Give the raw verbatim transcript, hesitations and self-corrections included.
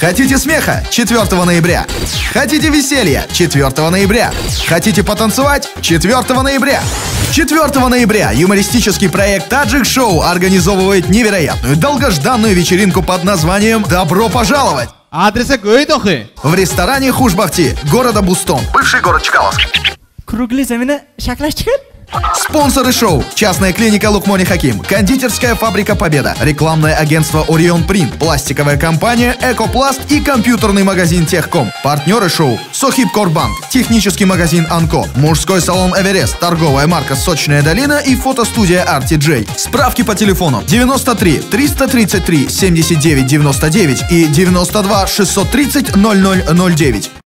Хотите смеха? четвёртого ноября. Хотите веселья? четвёртого ноября. Хотите потанцевать? четвёртого ноября. четвёртого ноября юмористический проект Таджик Шоу организовывает невероятную долгожданную вечеринку под названием «Добро пожаловать». Адреса Гойдохы. В ресторане Хушбахти, города Бустон, бывший город Чкаловск. Круглый замена шаклашчик. Спонсоры шоу: частная клиника Лукмони Хаким, кондитерская фабрика Победа, рекламное агентство Орион Принт, пластиковая компания Экопласт и компьютерный магазин Техком. Партнеры шоу: Сохиб Корбанк, технический магазин Анко, мужской салон Эверест, торговая марка Сочная долина и фотостудия Ар Ти Джей. Справки по телефону девяносто три триста тридцать три семьдесят девять девяносто девять и девяносто два шестьсот тридцать ноль ноль ноль девять.